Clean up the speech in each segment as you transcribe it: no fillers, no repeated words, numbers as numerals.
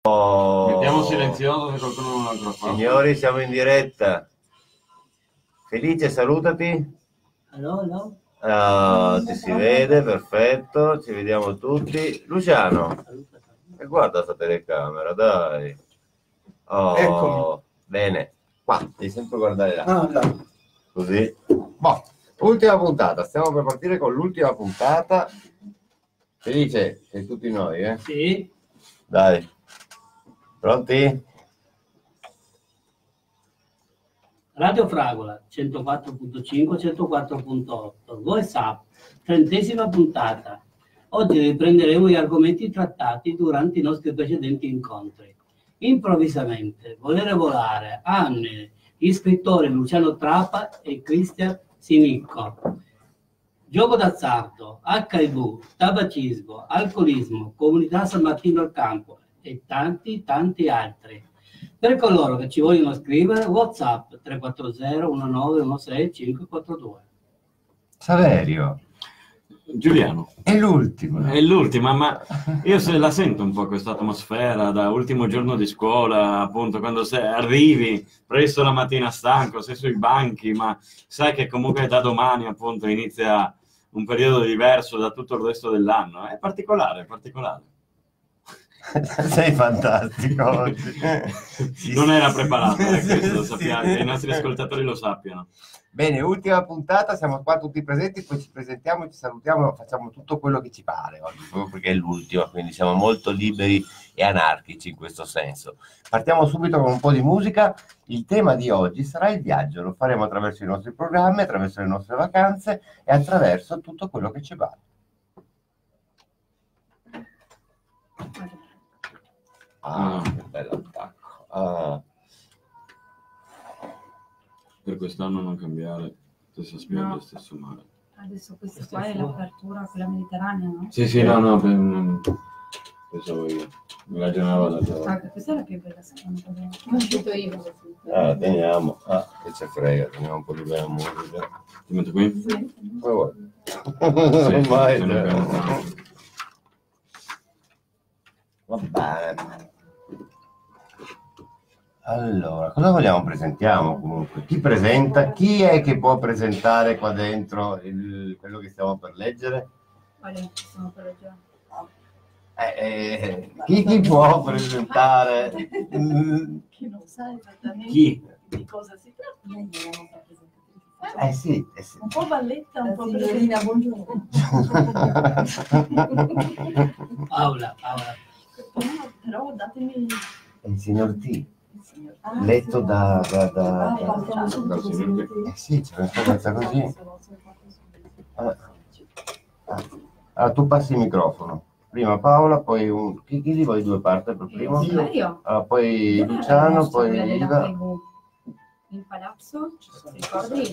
Mettiamo silenzioso se qualcuno non ha ancora fatto. Signori, siamo in diretta. Felice, salutati. Hello. Ti si vede, perfetto, ci vediamo tutti. Luciano, e guarda sta telecamera, dai. Eccomi. Bene, qua, devi sempre guardare là. Dai. Così. Boh, ultima puntata, stiamo per partire con l'ultima puntata. Felice, sei tutti noi, eh? Sì. Dai. Pronti? Radio Fragola 104.5, 104.8, WhatsApp, 30ª puntata. Oggi riprenderemo gli argomenti trattati durante i nostri precedenti incontri. Improvvisamente, Volere volare, Anne, gli scrittori Luciano Trapa e Cristian Sinicco. Gioco d'azzardo, HIV, tabacismo, alcolismo, comunità San Martino al Campo e tanti altri. Per coloro che ci vogliono scrivere, WhatsApp 340 1916 542. Saverio. Giuliano. È l'ultimo. È l'ultima, ma io se la sento un po' questa atmosfera da ultimo giorno di scuola, appunto, quando arrivi presto la mattina stanco, sei sui banchi, ma sai che comunque da domani, appunto, inizia un periodo diverso da tutto il resto dell'anno. È particolare, è particolare. Sei fantastico oggi. Non era preparato, questo sappiamo, che i nostri ascoltatori lo sappiano. Bene, ultima puntata, siamo qua tutti presenti, poi ci presentiamo, ci salutiamo, facciamo tutto quello che ci pare oggi, proprio perché è l'ultima, quindi siamo molto liberi e anarchici in questo senso. Partiamo subito con un po' di musica. Il tema di oggi sarà il viaggio, lo faremo attraverso i nostri programmi, attraverso le nostre vacanze e attraverso tutto quello che ci pare. Che bell'attacco. Per quest'anno non cambiare, stessa spiaggia, no. Stesso mare. Adesso questa qua è l'apertura, quella mediterranea, no? Sì, no, pensavo io. Mi ragionavo da giorno. Questa è la più bella, secondo me. Conosciuto io. Teniamo. Che ci frega, teniamo un po' di bella musica. Ti metto qui? Sì. Ormai. Va bene. Allora, cosa vogliamo? Presentiamo comunque. Chi presenta? Chi è che può presentare qua dentro quello che stiamo per leggere? Quale stiamo per leggere? Chi può presentare? Chi non sa esattamente di cosa si tratta. Sì. Un po' balletta, un po' signorina, buongiorno. Paola. Però datemi... Il signor T. Letto da sì, c'è una stanza così. Allora tu passi il microfono. Prima Paola, poi chi di voi due parte per primo? Io. Allora, poi Luciano, poi Iva. In palazzo, ricordi?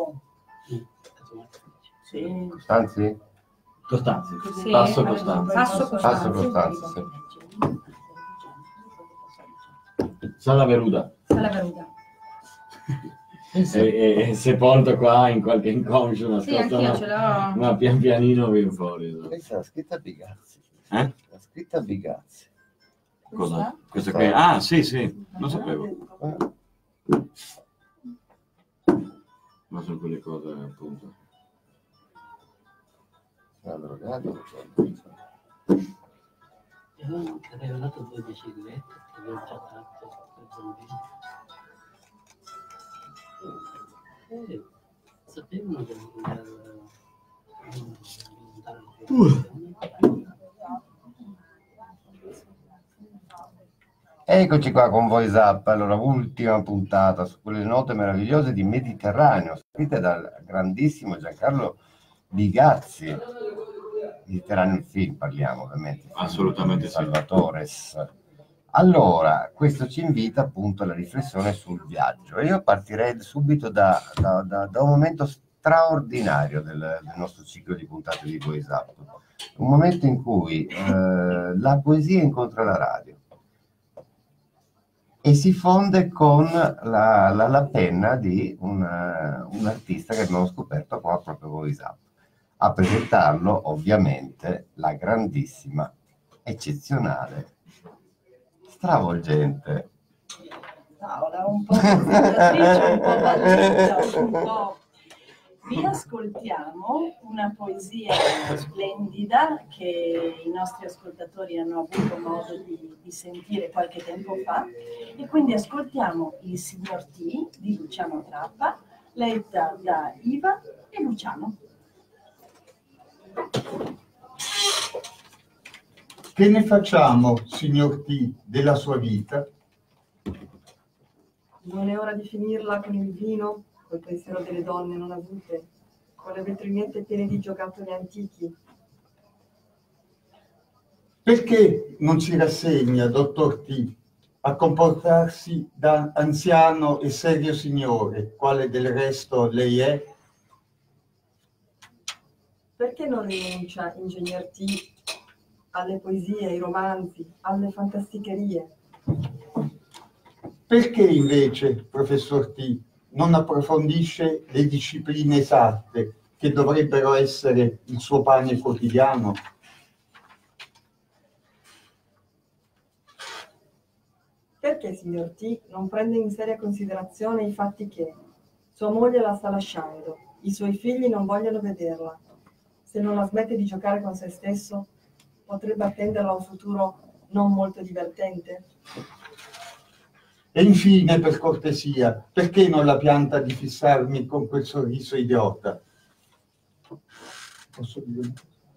Sì. Costanzi? Costanzi. Sì. Passo Costanzi. Passo Costanzi, sì. Sala Veruda. È sepolto qua in qualche inconscio, Sì, anch'io ce l'ho. Ma pian pianino viene fuori. No? Questa è la scritta Bigazzi. La scritta Bigazzi. Cosa? Questa qui? Ah, sì, non sapevo. Ma sono quelle cose, appunto. Sono drogato. Avevo dato 2 biciclette, avevo già tratto per bambini. Sapevano che Eccoci qua con WhatsApp, allora ultima puntata su quelle note meravigliose di Mediterraneo, scritte dal grandissimo Giancarlo Bigazzi. Mediterraneo il film, parliamo ovviamente. Assolutamente Salvatores. Allora, questo ci invita appunto alla riflessione sul viaggio. E io partirei subito da un momento straordinario del nostro ciclo di puntate di WhatsApp. Un momento in cui la poesia incontra la radio. E si fonde con la penna di un artista che abbiamo scoperto qua proprio con WhatsApp. A presentarlo, ovviamente, la grandissima, eccezionale stravolgente. Tavola, un po' consideratrice, un po' battuta, un po'. Vi ascoltiamo una poesia splendida che i nostri ascoltatori hanno avuto modo di sentire qualche tempo fa, e quindi ascoltiamo Il signor T di Luciano Trappa, letta da Iva e Luciano. Che ne facciamo, signor T, della sua vita? Non è ora di finirla con il vino, col pensiero delle donne non avute, con le vetrinette piene di giocattoli antichi. Perché non si rassegna, dottor T, a comportarsi da anziano e serio signore, quale del resto lei è? Perché non rinuncia, ingegner T, alle poesie, ai romanzi, alle fantasticherie? Perché invece, professor T, non approfondisce le discipline esatte che dovrebbero essere il suo pane quotidiano? Perché, signor T, non prende in seria considerazione i fatti che sua moglie la sta lasciando, i suoi figli non vogliono vederla. Se non la smette di giocare con se stesso, potrebbe attenderla un futuro non molto divertente? E infine, per cortesia, perché non la pianta di fissarmi con quel sorriso idiota? Posso dire?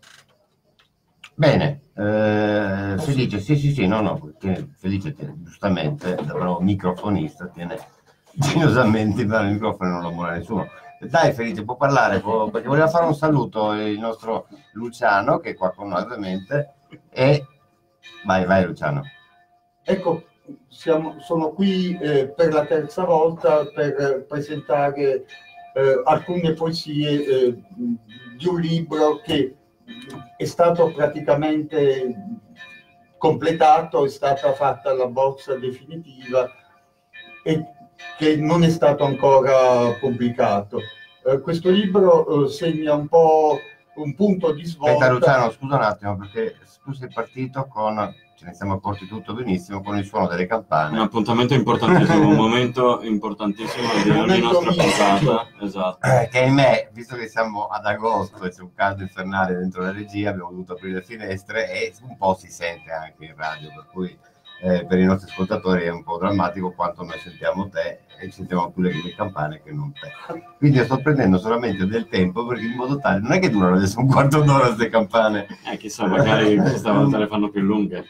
Bene, Felice, sì, no, perché Felice giustamente, da bravo microfonista, tiene gelosamente il microfono e non lo muore nessuno. Dai Felice, può parlare, perché voleva fare un saluto il nostro Luciano, che è qua con noi ovviamente, e vai Luciano. Ecco, sono qui per la terza volta per presentare alcune poesie di un libro che è stato praticamente completato, è stata fatta la bozza definitiva e che non è stato ancora pubblicato. Questo libro segna un po' un punto di svolta. Aspetta Luciano, scusa un attimo, perché tu sei partito con, ce ne siamo accorti tutto benissimo, con il suono delle campane. Un appuntamento importantissimo, un momento importantissimo di ogni nostra puntata. Esatto. Che ahimè, visto che siamo ad agosto e c'è un caldo infernale dentro la regia, abbiamo dovuto aprire le finestre e un po' si sente anche in radio, per cui per i nostri ascoltatori è un po' drammatico quanto noi sentiamo te e sentiamo più le campane che non te. Quindi io sto prendendo solamente del tempo, perché in modo tale non è che durano adesso un quarto d'ora queste campane. Chissà, magari questa volta le fanno più lunghe.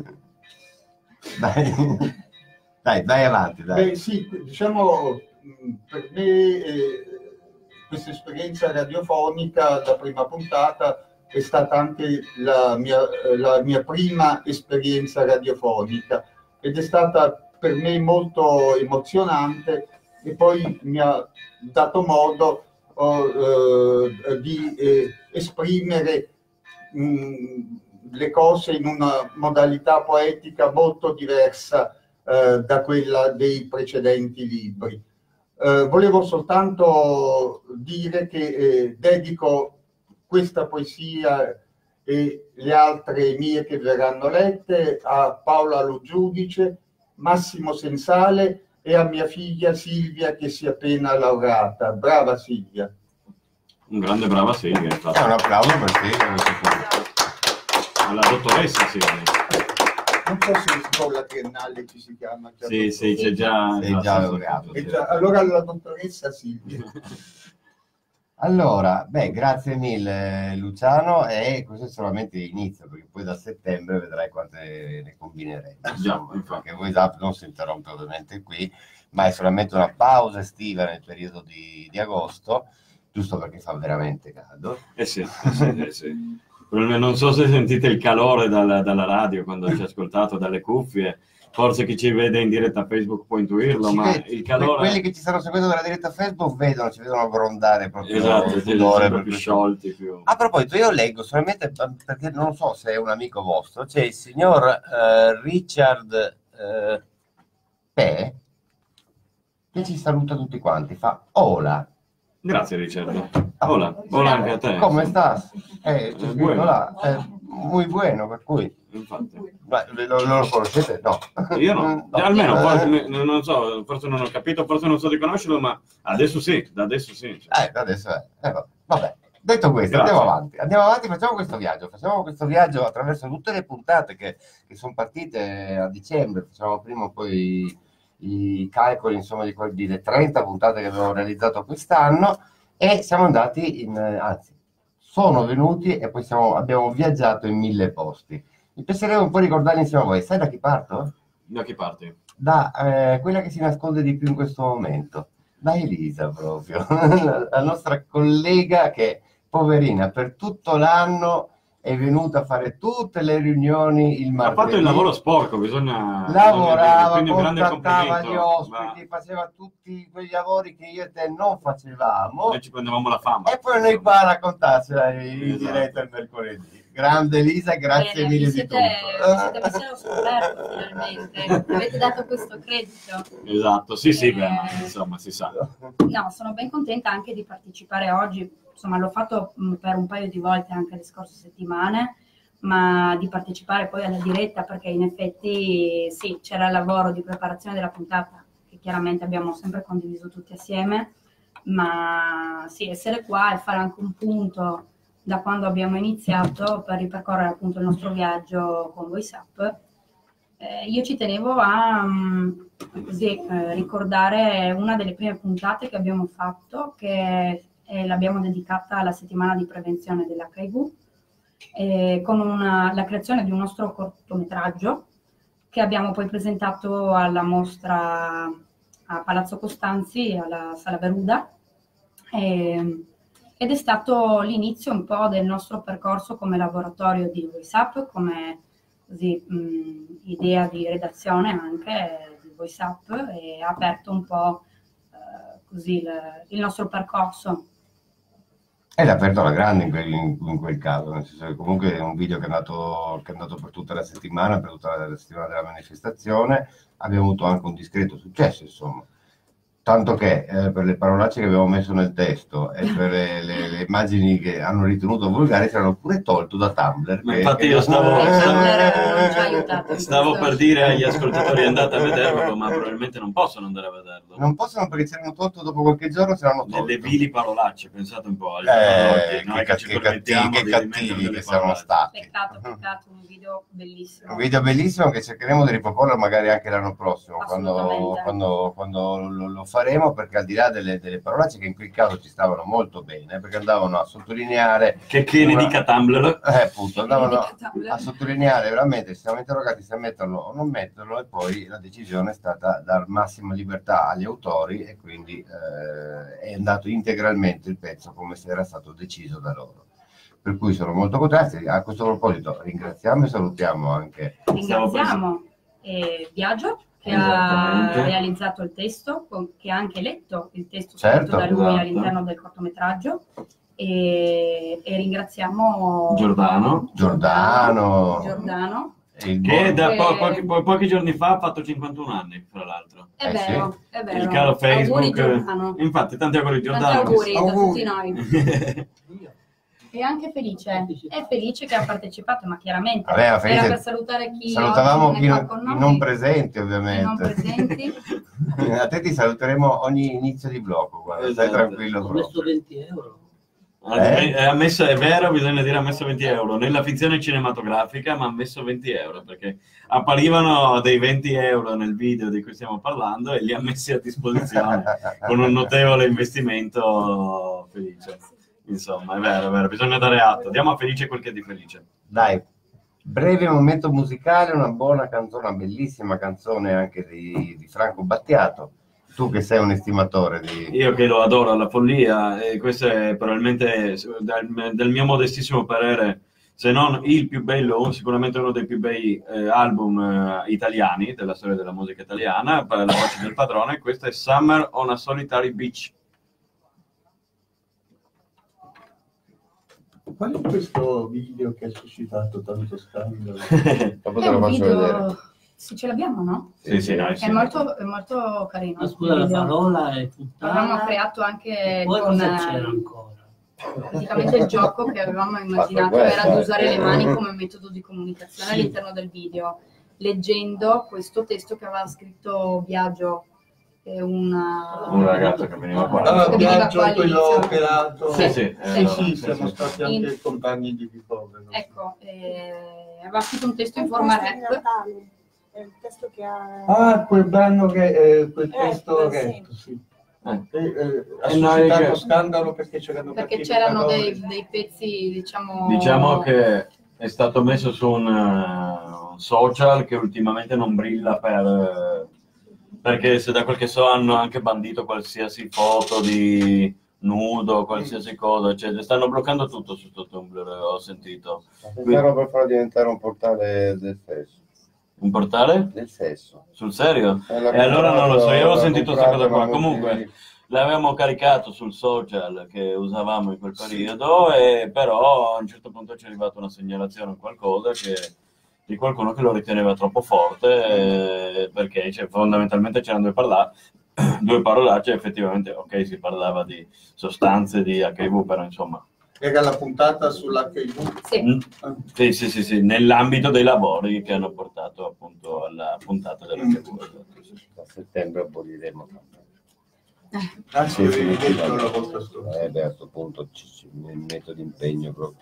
Dai avanti, dai. Beh, sì, diciamo, per me questa esperienza radiofonica, la prima puntata, è stata anche la mia prima esperienza radiofonica ed è stata per me molto emozionante, e poi mi ha dato modo di esprimere le cose in una modalità poetica molto diversa da quella dei precedenti libri. Volevo soltanto dire che dedico questa poesia e le altre mie che verranno lette a Paola Lo Giudice, Massimo Sensale e a mia figlia Silvia, che si è appena laureata. Brava Silvia. Un grande brava Silvia, infatti. Un applauso per te. Alla dottoressa Silvia. Non so se con la triennale ci si chiama. Sì, c'è già. È già laureato. Allora la dottoressa Silvia. Allora, grazie mille Luciano, e questo è solamente l'inizio, perché poi da settembre vedrai quante ne combineremo. Perché WhatsApp non si interrompe ovviamente qui, ma è solamente una pausa estiva nel periodo di agosto, giusto perché fa veramente caldo. Sì. Non so se sentite il calore dalla radio quando ci ascoltate, dalle cuffie. Forse chi ci vede in diretta a Facebook può intuirlo, ma il calore... Quelli che ci stanno seguendo dalla diretta a Facebook ci vedono grondare proprio. Esatto, sudore, più sciolti. Più... A proposito, io leggo solamente perché non so se è un amico vostro, c'è il signor Richard Pe, che ci saluta tutti quanti, fa hola. Grazie Richard. Hola anche a te. Come stas? Bueno. Là, muy bueno, per cui... infatti. Ma lo conoscete? No. Io no, No. almeno non so, forse non ho capito, forse non so di conoscerlo, ma adesso sì, da adesso sì. Adesso è. Vabbè. Detto questo, Grazie. andiamo avanti, facciamo questo viaggio attraverso tutte le puntate che sono partite a dicembre, facciamo prima o poi i calcoli, insomma, delle 30 puntate che abbiamo realizzato quest'anno, e siamo andati anzi, sono venuti e poi abbiamo viaggiato in 1000 posti. Mi piacerebbe un po' ricordare insieme a voi, sai da chi parto? Da che parti? Da quella che si nasconde di più in questo momento, da Elisa proprio, la nostra collega che, poverina, per tutto l'anno è venuta a fare tutte le riunioni il Ha martedì. fatto il lavoro sporco, bisogna Lavorava, quindi un grande contattava complimento. gli ospiti, faceva tutti quei lavori che io e te non facevamo. Noi ci prendevamo la fama. E poi noi qua a raccontarsela in Esatto. diretta il mercoledì. Grande Elisa, grazie Bene, mille vi di siete messi allo scoperto finalmente, avete dato questo credito. Esatto, sì, beh, ma insomma si sa. No, sono ben contenta anche di partecipare oggi, insomma l'ho fatto per un paio di volte anche le scorse settimane, ma di partecipare poi alla diretta, perché in effetti sì, c'era il lavoro di preparazione della puntata che chiaramente abbiamo sempre condiviso tutti assieme, ma sì, essere qua e fare anche un punto da quando abbiamo iniziato per ripercorrere appunto il nostro viaggio con VoiceUp. Io ci tenevo a ricordare una delle prime puntate che abbiamo fatto, che l'abbiamo dedicata alla settimana di prevenzione dell'HIV, con la creazione di un nostro cortometraggio che abbiamo poi presentato alla mostra a Palazzo Costanzi, alla Sala Veruda, ed è stato l'inizio un po' del nostro percorso come laboratorio di VoiceUp, come idea di redazione anche di VoiceUp, e ha aperto un po' il nostro percorso. E l'ha aperto alla grande in quel caso, nel senso che comunque è un video che è andato per tutta la settimana, per tutta la settimana della manifestazione. Abbiamo avuto anche un discreto successo, insomma. Tanto che per le parolacce che abbiamo messo nel testo e per le immagini che hanno ritenuto volgari si erano pure tolto da Tumblr. Ma infatti io stavo Stavo per dire agli ascoltatori andate a vederlo, ma probabilmente non possono andare a vederlo. Non possono, perché si erano tolto dopo qualche giorno, si erano tolto. Delle vili parolacce, pensate un po'. Noi che ci permettiamo che di cattivi rimettere che delle siamo parolacce. stati. Peccato, un video bellissimo. Un video bellissimo che cercheremo di riproporre magari anche l'anno prossimo, Assolutamente. quando lo faremo, perché al di là delle parolacce che in quel caso ci stavano molto bene, perché andavano a sottolineare Che ne dica Tumblr? appunto, andavano a sottolineare veramente, ci siamo interrogati se metterlo o non metterlo, e poi la decisione è stata dar massima libertà agli autori, e quindi è andato integralmente il pezzo come se era stato deciso da loro. Per cui sono molto contenti. A questo proposito ringraziamo e salutiamo anche Ringraziamo Biagio, che ha realizzato il testo, che ha anche letto il testo scritto da lui all'interno del cortometraggio, e ringraziamo Giordano. Che da pochi giorni fa ha fatto 51 anni, fra l'altro. È vero. Il caro Facebook. Auguri, Giordano. Infatti, tanti auguri Giordano. Tanti auguri da tutti noi. E anche Felice, è Felice che ha partecipato, ma chiaramente Felice, era per salutare chi salutavamo oggi non è qua con noi, i non presenti, i ovviamente. non presenti. A te ti saluteremo ogni inizio di blocco, guarda, stai tranquillo. Ho messo 20 euro. È vero, bisogna dire ha messo 20 euro nella finzione cinematografica, ma ha messo 20 euro perché apparivano dei 20 euro nel video di cui stiamo parlando e li ha messi a disposizione con un notevole investimento. Felice. Insomma, è vero, bisogna dare atto. Diamo a Felice quel che è di Felice. Dai, breve momento musicale, una buona canzone, una bellissima canzone anche di Franco Battiato. Tu che sei un estimatore di... Io che lo adoro alla follia, e questo è probabilmente, del mio modestissimo parere, se non il più bello, sicuramente uno dei più bei album italiani della storia della musica italiana, per la voce del padrone. Questo è Summer on a Solitary Beach. Qual è questo video che ha suscitato tanto scandalo? Dopo te lo faccio vedere. Sì, ce l'abbiamo, no? Sì, no, È molto carino. Ma scusa, la parola è Avevamo puttana. creato anche Poi con cosa c'era ancora? praticamente il gioco che avevamo immaginato era di usare le mani come metodo di comunicazione all'interno del video, leggendo questo testo che aveva scritto Biagio, un ragazzo che veniva qua. Ah, Biagio, qua quello all'inizio. operato. Sì, Siamo stati anche compagni di ricovero. Ecco, aveva scritto un testo in forma rap. È il testo che ha... Ah, quel brano che quel testo sì. sì. Ha noi suscitato che- scandalo perché c'erano Perché cattive c'erano parole. dei pezzi, diciamo... Diciamo che è stato messo su un social che ultimamente non brilla perché se da quel che so hanno anche bandito qualsiasi foto di nudo, qualsiasi cosa, eccetera. Stanno bloccando tutto su Tumblr, ho sentito. Pensarono per farlo diventare un portale del sesso. Un portale? Del sesso. Sul serio? E E allora non lo so, io avevo sentito questa cosa qua. ma Comunque l'avevamo caricato sul social che usavamo in quel periodo, e però a un certo punto ci è arrivata una segnalazione o qualcosa di qualcuno che lo riteneva troppo forte, perché fondamentalmente c'erano due parolacce, effettivamente, ok, si parlava di sostanze di HIV, però insomma... Era la puntata sull'HIV. Sì. Sì, nell'ambito dei lavori che hanno portato appunto alla puntata dell'HIV. A settembre aboliremo. Anzi, avevi detto la volta scorsa. Beh, a questo punto mi metto d'impegno proprio.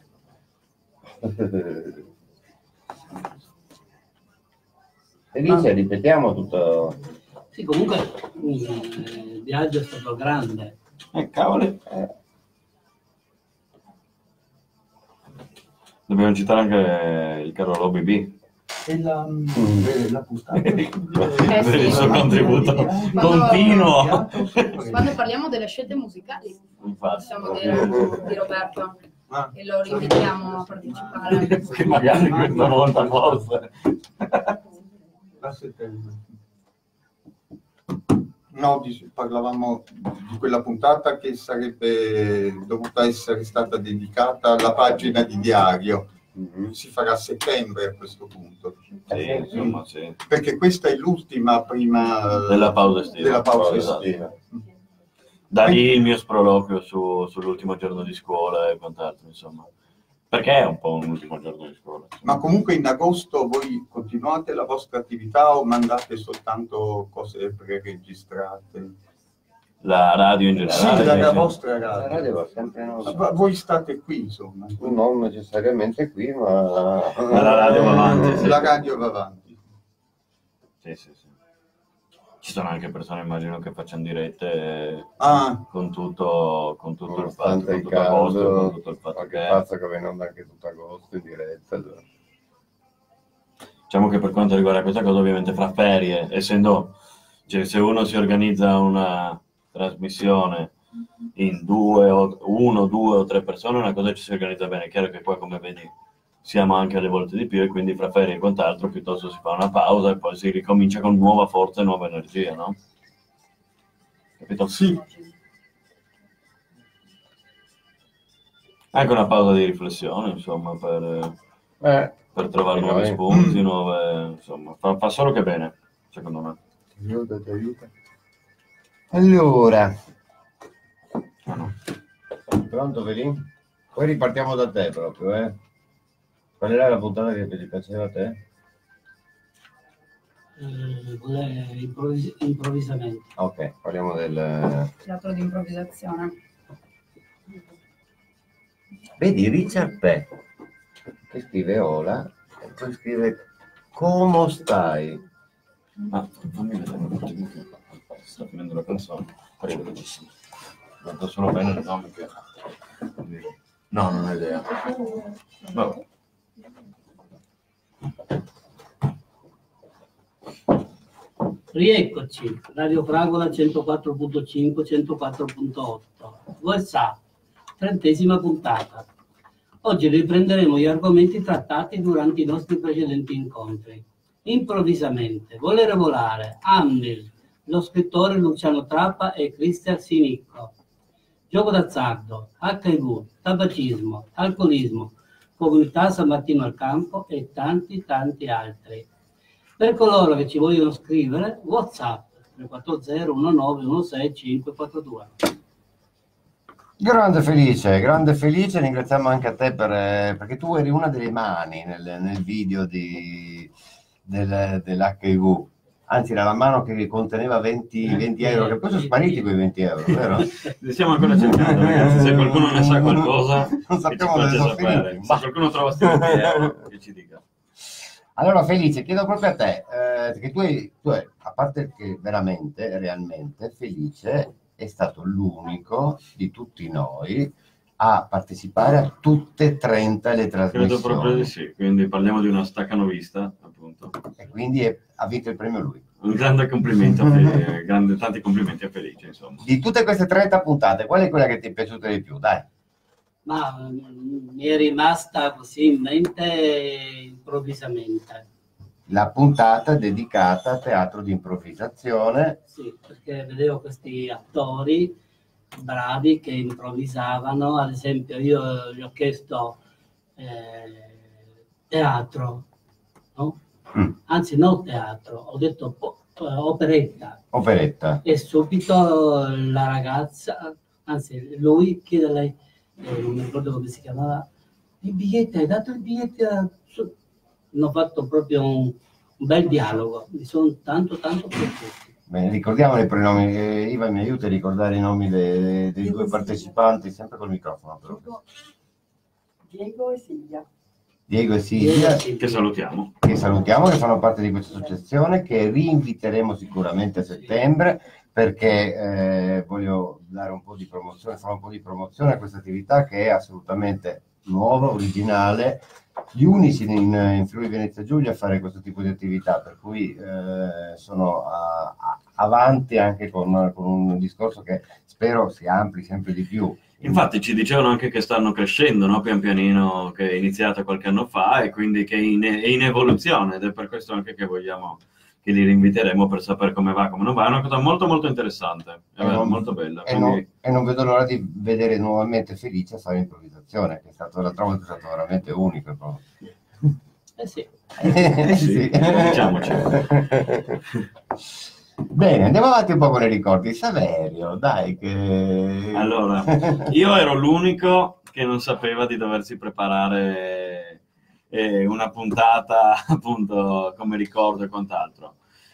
Felice, ripetiamo tutto. Sì, comunque il viaggio è stato grande. Cavoli. Dobbiamo citare anche il caro Roby B. E la puntata. Per sì. il suo contributo Quando- continuo. Quando parliamo delle scelte musicali, Infatti. possiamo dire di Roberto, Ah. e lo invitiamo a partecipare. Che magari questa volta forse. A settembre. No, parlavamo di quella puntata che sarebbe dovuta essere stata dedicata alla pagina di diario. Si farà a settembre a questo punto. Sì, insomma, sì. Perché questa è l'ultima prima Della pausa estiva. della pausa Esatto. estiva. Da lì il mio sproloquio sull'ultimo giorno di scuola e quant'altro, insomma. Perché è un po' un ultimo giorno di scuola. Ma comunque in agosto voi continuate la vostra attività o mandate soltanto cose preregistrate? La radio in Sì, generale. la vostra La radio. radio va sempre in Ma voi state qui, insomma. non necessariamente qui, ma La radio va avanti, sì. La radio va avanti. Sì. Ci sono anche persone, immagino, che facciano dirette Ah, con tutto il fatto, nonostante con il tutto agosto, con caldo, tutto il fatto qualche che... pazzo che viene anche tutto agosto in diretta. Diciamo che per quanto riguarda questa cosa, ovviamente fra ferie, essendo, cioè, se uno si organizza una trasmissione in uno, due o tre persone, una cosa ci si organizza bene. È chiaro che qua, come vedi, siamo anche alle volte di più, e quindi fra ferie e quant'altro piuttosto si fa una pausa e poi si ricomincia con nuova forza e nuova energia, no? Capito? sì. Anche una pausa di riflessione, insomma, per trovare nuovi spunti, nuove, insomma, fa solo che bene, secondo me. Ti aiuta. Allora, pronto Velì? Poi ripartiamo da te proprio, eh? Qual era la puntata che ti piaceva a te? Improvvisamente. Ok, parliamo del... Teatro di improvvisazione. Vedi Richard Peck, che scrive Ola e poi scrive come stai? Fammi vedere un attimo che sta finendo la canzone. Guarda solo bene il nome che... No, non ho idea. Vabbè. Rieccoci, Radio Fragola 104.5, 104.8, WhatsApp, 30ª puntata. Oggi riprenderemo gli argomenti trattati durante i nostri precedenti incontri. Improvvisamente, Volere volare, Anvil, lo scrittore Luciano Trappa e Cristian Sinicco. Gioco d'azzardo, HIV, tabacismo, alcolismo, comunità San Martino al Campo e tanti altri. Per coloro che ci vogliono scrivere, WhatsApp 340 19 16 542. Grande Felice, ringraziamo anche a te perché tu eri una delle mani nel video dell'HIV. Anzi, era la mano che conteneva 20 euro, che poi sono spariti quei 20 euro, vero? Li stiamo ancora cercando, ragazzi. Se qualcuno ne sa qualcosa, Non che ci sappiamo dove faccia sono sapere. finiti. Se qualcuno trova questi 20 euro, che ci dica. Allora Felice, chiedo proprio a te, che a parte che veramente, realmente, Felice è stato l'unico di tutti noi a partecipare a tutte e 30 le Credo proprio di trasmissioni. sì, quindi parliamo di una staccanovista, appunto. E quindi ha vinto il premio lui. Un grande complimento, tanti complimenti a Felice, insomma. Di tutte queste 30 puntate, qual è quella che ti è piaciuta di più? Dai. Ma mi è rimasta così in mente improvvisamente. La puntata dedicata a teatro di improvvisazione. Sì, perché vedevo questi attori bravi che improvvisavano. Ad esempio, io gli ho chiesto teatro, no? Anzi, non teatro, ho detto operetta. Operetta. E subito la ragazza, anzi, lui chiede a lei, non mi ricordo come si chiamava, il biglietto, hai dato il biglietto? Hanno fatto proprio un bel dialogo, mi sono tanto piaciuti. Bene, ricordiamo i prenomi. Iva, mi aiuta a ricordare i nomi dei due partecipanti, sempre col microfono. Però. Diego e Silvia. Diego e Silvia, Che salutiamo. che fanno parte di questa associazione, che rinviteremo sicuramente a settembre, perché voglio dare un po' di promozione, fare un po' di promozione a questa attività che è assolutamente nuova, originale, gli unici in Friuli Venezia Giulia a fare questo tipo di attività, per cui sono avanti anche con un discorso che spero si ampli sempre di più. Infatti ci dicevano anche che stanno crescendo, no? Pian pianino, che è iniziata qualche anno fa e quindi che è in evoluzione, ed è per questo anche che vogliamo che li rinviteremo per sapere come va, come non va. È una cosa molto molto interessante, è molto bella. Quindi... E non vedo l'ora di vedere nuovamente Felice a fare improvvisazione, che la trovo che è stato veramente unico. Proprio. Sì. sì, diciamoci. Bene, andiamo avanti un po' con i ricordi. Saverio, dai che... Allora, io ero l'unico che non sapeva di doversi preparare una puntata, appunto, come ricordo e quant'altro.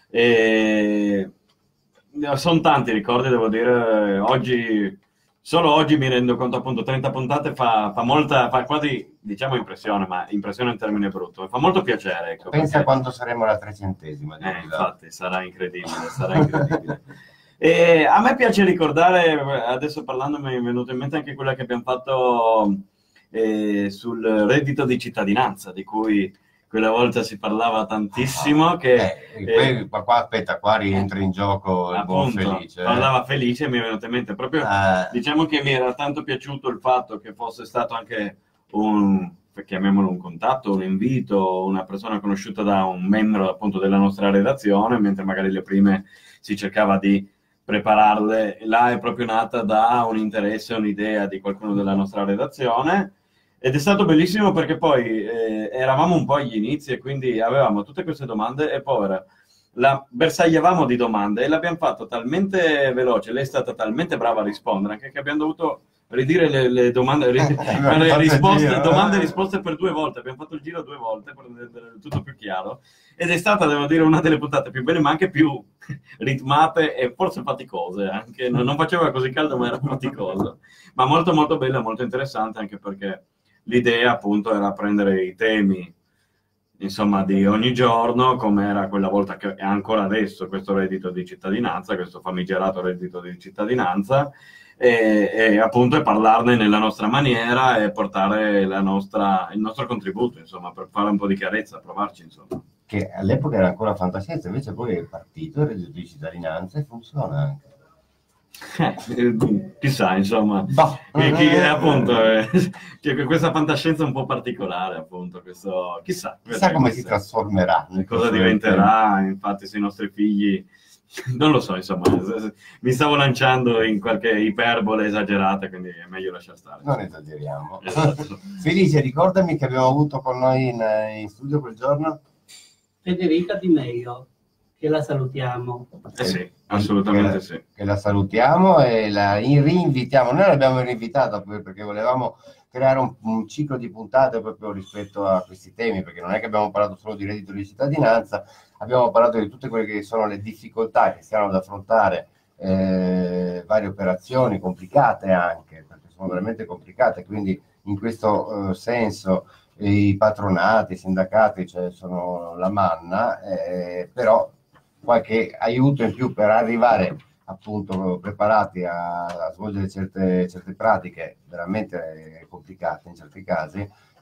Sono tanti ricordi, devo dire, solo oggi mi rendo conto, appunto, 30 puntate fa quasi, diciamo, impressione, ma impressione è un termine brutto, fa molto piacere. Ecco, pensa perché... quando saremo alla 300esima. Infatti, sarà incredibile. E a me piace ricordare, adesso parlando mi è venuto in mente anche quella che abbiamo fatto sul reddito di cittadinanza, di cui quella volta si parlava tantissimo. Aspetta, qua rientra in gioco il buon Felice. Parlava Felice e mi è venuto in mente proprio, diciamo che mi era tanto piaciuto il fatto che fosse stato anche chiamiamolo un contatto, un invito, una persona conosciuta da un membro appunto della nostra redazione, mentre magari le prime si cercava di prepararle. Là è proprio nata da un interesse, un'idea di qualcuno della nostra redazione. Ed è stato bellissimo perché poi eravamo un po' agli inizi e quindi avevamo tutte queste domande e poi la bersagliavamo di domande e l'abbiamo fatto talmente veloce, lei è stata talmente brava a rispondere anche che abbiamo dovuto ridire le domande, domande e risposte per 2 volte, abbiamo fatto il giro 2 volte per rendere tutto più chiaro ed è stata, devo dire, una delle puntate più belle ma anche più ritmate e forse faticose, anche non faceva così caldo ma era faticoso, ma molto molto bella, molto interessante anche perché l'idea appunto era prendere i temi, insomma, di ogni giorno, come era quella volta che è ancora adesso questo reddito di cittadinanza, questo famigerato reddito di cittadinanza, e appunto parlarne nella nostra maniera e portare il nostro contributo, insomma, per fare un po' di chiarezza, provarci, insomma. Che all'epoca era ancora fantascienza, invece poi è partito il reddito di cittadinanza e funziona anche. Chissà, insomma, appunto, questa fantascienza un po' particolare, appunto, questo, chissà come si trasformerà, cosa diventerà, infatti, sui nostri figli, non lo so, insomma, mi stavo lanciando in qualche iperbole esagerata, quindi è meglio lasciar stare. Non esageriamo. Esatto. Felice, ricordami che abbiamo avuto con noi in studio quel giorno Federica Di Meio, che la salutiamo. Sì, assolutamente sì. Che la salutiamo e la rinvitiamo. Noi l'abbiamo rinvitata perché volevamo creare un ciclo di puntate proprio rispetto a questi temi, perché non è che abbiamo parlato solo di reddito di cittadinanza, abbiamo parlato di tutte quelle che sono le difficoltà che si hanno ad affrontare, varie operazioni complicate anche, perché sono veramente complicate, quindi in questo senso i patronati, i sindacati, cioè, sono la manna, però qualche aiuto in più per arrivare appunto preparati a svolgere certe pratiche veramente complicate in certi casi,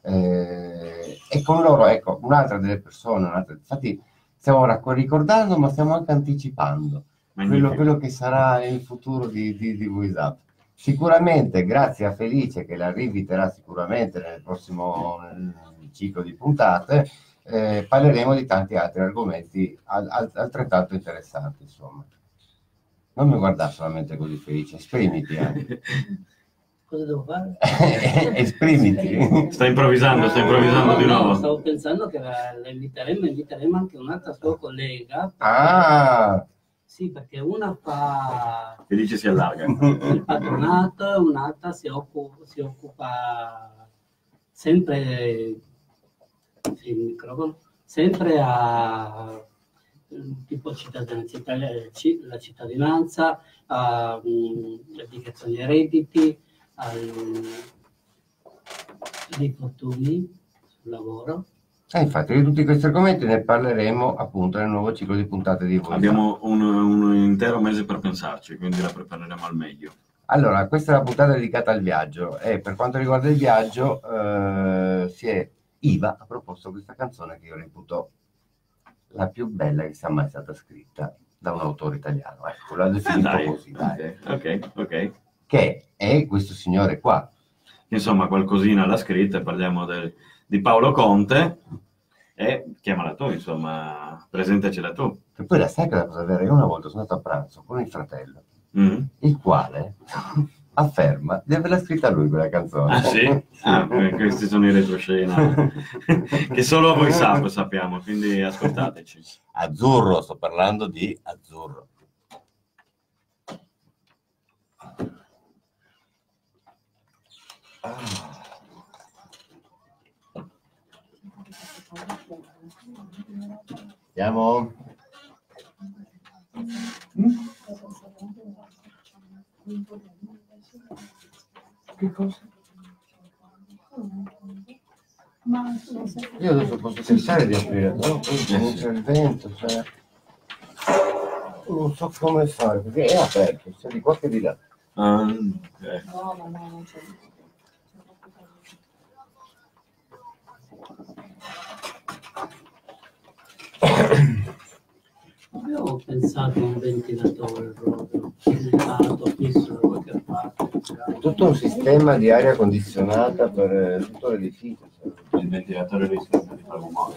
e con loro, ecco, un'altra delle persone, infatti stiamo ricordando ma stiamo anche anticipando quello che sarà il futuro di WhatsApp. Sicuramente grazie a Felice, che la rinviterà sicuramente nel prossimo ciclo di puntate, parleremo di tanti altri argomenti altrettanto interessanti, insomma. Non mi guardare solamente così, Felice, esprimiti anche. Cosa devo fare? Esprimiti. Sta improvvisando di nuovo. No, stavo pensando che la inviteremo anche un'altra sua collega. Ah! Sì, perché una fa Felice si allarga. il patronato, un'altra si occupa sempre, sì, il microfono, sempre a tipo la cittadinanza, le dichiarazioni dei redditi, gli infortuni sul lavoro. Infatti di tutti questi argomenti ne parleremo appunto nel nuovo ciclo di puntate di WhatsApp. Abbiamo un intero mese per pensarci, quindi la prepareremo al meglio. Allora, questa è la puntata dedicata al viaggio, e per quanto riguarda il viaggio, Iva ha proposto questa canzone che io reputo la più bella che sia mai stata scritta da un autore italiano. Ecco, la definito così, dai. Ok. Che è questo signore qua. Insomma, qualcosina l'ha scritta, e parliamo di Paolo Conte, e chiamala tu, insomma, presentacela tu. Che poi la sai che la cosa vera? Io una volta sono andato a pranzo con il fratello, il quale afferma di averla scritta lui quella canzone. Ah sì? Questi sono i retroscena che solo voi sappiamo, quindi ascoltateci. Azzurro, sto parlando di Azzurro. Andiamo? Che cosa? Io adesso posso pensare di aprire, no? Poi comincia il vento, cioè... non so come fare, perché è aperto, sia di qua che di là. No, non c'è. Avevo pensato a un ventilatore proprio, montato, fisso da qualche parte. Tutto un sistema di aria condizionata per tutto l'edificio. Il ventilatore rischia di fare rumore.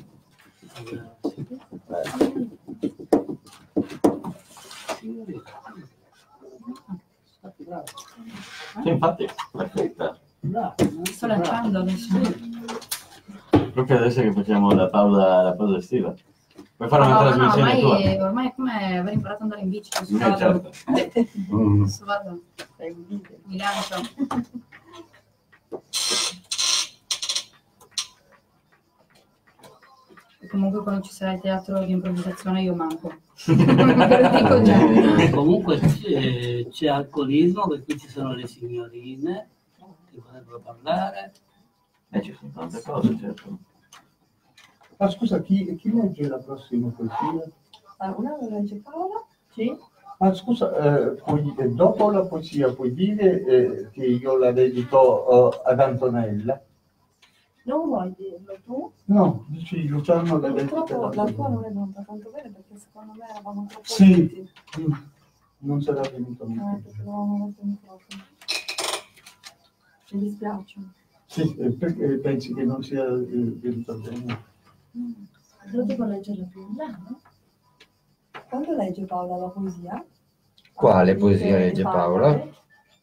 Sì, infatti, perfetta. Sto lasciando adesso. Proprio adesso che facciamo la pausa estiva. Puoi fare una trasmissione tua? Ormai è come aver imparato ad andare in bici. Certo. Adesso vado. Mi lancio. E comunque quando ci sarà il teatro di improvvisazione io manco. Te lo dico già. Comunque c'è alcolismo, per cui ci sono le signorine che vorrebbero parlare. Ci sono tante cose, certo. Ma scusa, chi legge la prossima poesia? Una la legge Paola? Sì. Ma scusa, dopo la poesia puoi dire che io la dedico ad Antonella? Non vuoi dirlo tu? No, dici Luciano la dedica ad Purtroppo la tua Antonella. non è venuta tanto bene perché secondo me eravamo troppo Sì. uniti. Non sarà venuto Perché eravamo molto in microfono. Mi dispiace. Sì, perché pensi che non sia venuta bene? Te lo devo leggere più in là, no? Quando legge Paola la poesia? Quale poesia legge Paola?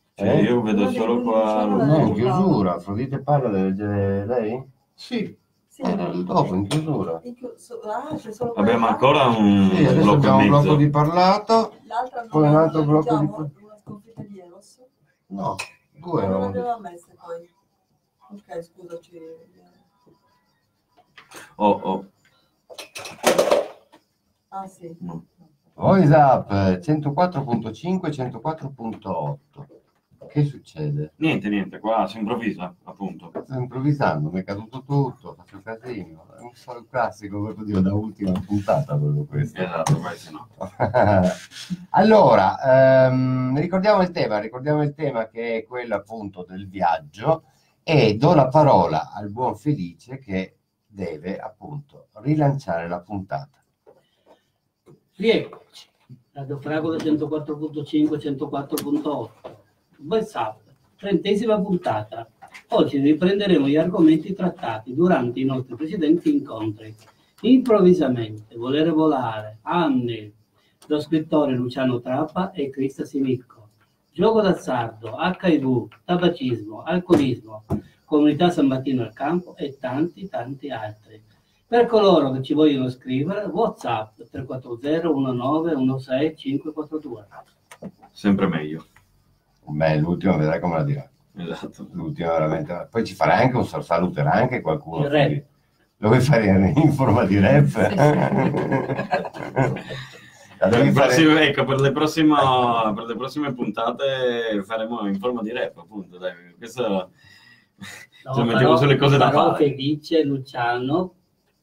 Io vedo solo qua. No, in chiusura. Afrodite parla deve leggere lei? Sì. Sì. Dopo, in chiusura. C'è solo Abbiamo quella. ancora un Sì, adesso blocco abbiamo e un blocco mezzo. di parlato. L'altra Poi un altro blocco di... una sconfitta di Eros. No, due Non erano. l'aveva messa poi. Ok, scusaci. Oh. Ah sì. Voice Up 104.5, 104.8. Che succede? Niente, qua si improvvisa, appunto. Sto improvvisando, mi è caduto tutto, faccio casino. È un solo classico, proprio da ultima puntata proprio questo. Esatto, questo no. Allora, ricordiamo il tema che è quello appunto del viaggio e do la parola al buon Felice che deve appunto rilanciare la puntata. Rieccoci, Radio Fragola 104.5, 104.8, WhatsApp, 30ª puntata. Oggi riprenderemo gli argomenti trattati durante i nostri precedenti incontri. Improvvisamente, Volere volare, Anne, lo scrittore Luciano Trappa e Crista Simicco, gioco d'azzardo, HIV, tabacismo, alcolismo, comunità San Martino al Campo e tanti altri. Per coloro che ci vogliono scrivere, WhatsApp 340 19 16 542. Sempre meglio. Beh, l'ultimo vedrai come la dirà. Esatto. L'ultimo veramente. Poi ci farai anche saluterà anche qualcuno. Il rap. Lo vuoi fare in forma di rap? La devi fare- Ecco, per le prossime puntate faremo in forma di rap, appunto. Dai, questo No, ci mettiamo sulle cose da farò fare. Felice Luciano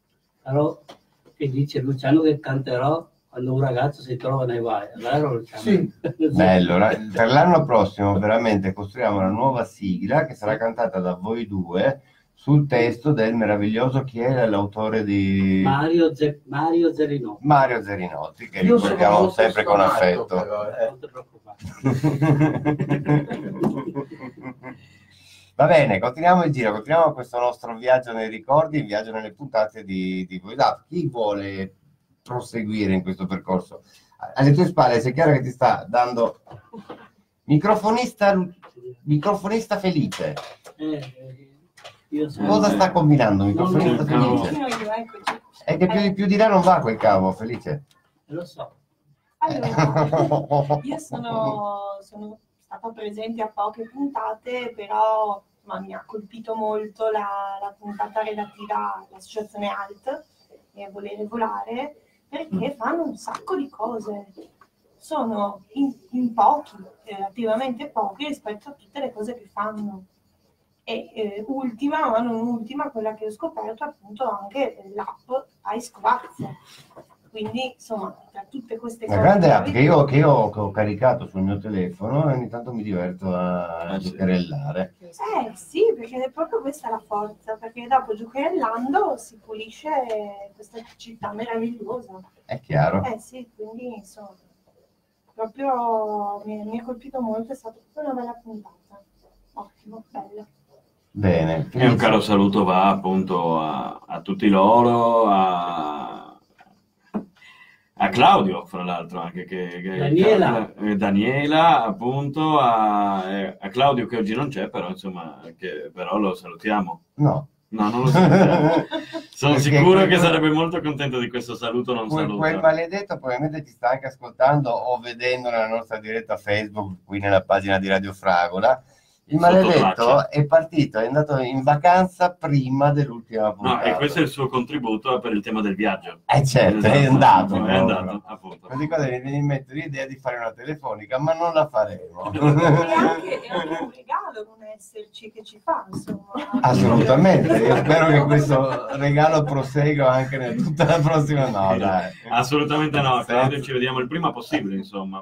che canterò quando un ragazzo si trova nei guai, vero Luciano? Sì. Bello, per l'anno prossimo veramente costruiamo una nuova sigla che sarà cantata da voi due sul testo del meraviglioso, chi è l'autore di Mario Zerino. Mario Zerinotti, che Io sono ricordiamo molto sempre con stonato, affetto. però, Non ti preoccupare. Va bene, continuiamo questo nostro viaggio nei ricordi, il viaggio nelle puntate di Voice Up. Chi vuole proseguire in questo percorso? Alle tue spalle, sei chiaro che ti sta dando microfonista Felice. Io sono... Cosa sta combinando microfonista Non lo so. Felice? Sono io, eccoci. È che più di là non va quel cavo, Felice. Lo so. Allora, io sono stata presente a poche puntate, però insomma, mi ha colpito molto la puntata relativa all'associazione ALT e Volere volare, perché fanno un sacco di cose. Sono in pochi, relativamente pochi rispetto a tutte le cose che fanno. E un'ultima, quella che ho scoperto, appunto anche l'app Ice Squats. Quindi, insomma, tra tutte queste Una cose... grande app che io ho caricato sul mio telefono e ogni tanto mi diverto a Sì. giocherellare. Sì, perché è proprio questa la forza, perché dopo giocherellando si pulisce questa città meravigliosa. È chiaro. Sì, quindi, insomma, proprio mi ha colpito molto, è stata proprio una bella puntata. Ottimo, bella. Bene. E un caro saluto va appunto a tutti loro, a Claudio, fra l'altro, anche Daniela, appunto, a Claudio che oggi non c'è, però insomma, però lo salutiamo. No. No, non lo salutiamo. Sono Perché sicuro che quel- sarebbe molto contento di questo saluto non Quel saluto. maledetto probabilmente ti sta anche ascoltando o vedendo nella nostra diretta Facebook, qui nella pagina di Radio Fragola. Il Sotto maledetto traccia. è partito, è andato in vacanza prima dell'ultima No, puntata. e questo è il suo contributo per il tema del viaggio. Certo, è Esatto. andato. È proprio. andato, appunto. Quindi cosa mi viene in mente l'idea di fare una telefonica, ma non la faremo. È anche un regalo non esserci che ci fa, insomma. Assolutamente, io spero che questo regalo prosegua anche nel tutta la prossima. No, dai. Assolutamente no, Sì. Claudio, ci vediamo il prima possibile, insomma.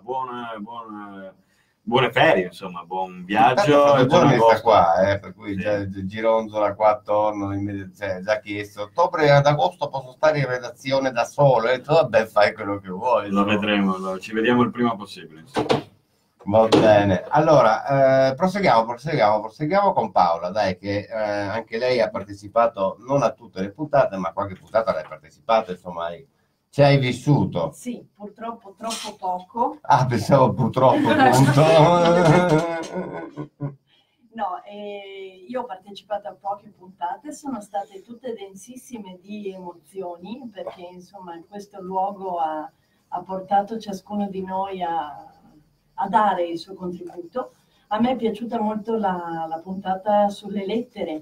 Buone ferie, insomma, buon viaggio. Tanto e buon giorni sta agosto. qua, per cui Sì. già gironzola qua attorno, già chiesto. Ottobre ad agosto posso stare in redazione da solo, e ho detto, vabbè, fai quello che vuoi. Lo insomma. vedremo, ci vediamo il prima possibile. insomma. Va bene, allora proseguiamo con Paola, dai, che anche lei ha partecipato non a tutte le puntate, ma qualche puntata l'hai partecipato, insomma, ci hai vissuto. Sì, purtroppo troppo poco. Ah, pensavo purtroppo, appunto. No, io ho partecipato a poche puntate, sono state tutte densissime di emozioni, perché insomma questo luogo ha portato ciascuno di noi a dare il suo contributo. A me è piaciuta molto la puntata sulle lettere,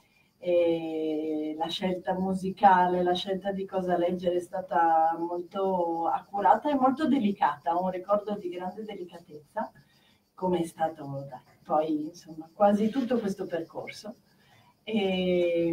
e la scelta musicale, la scelta di cosa leggere è stata molto accurata e molto delicata, ho un ricordo di grande delicatezza, come è stato poi insomma quasi tutto questo percorso. E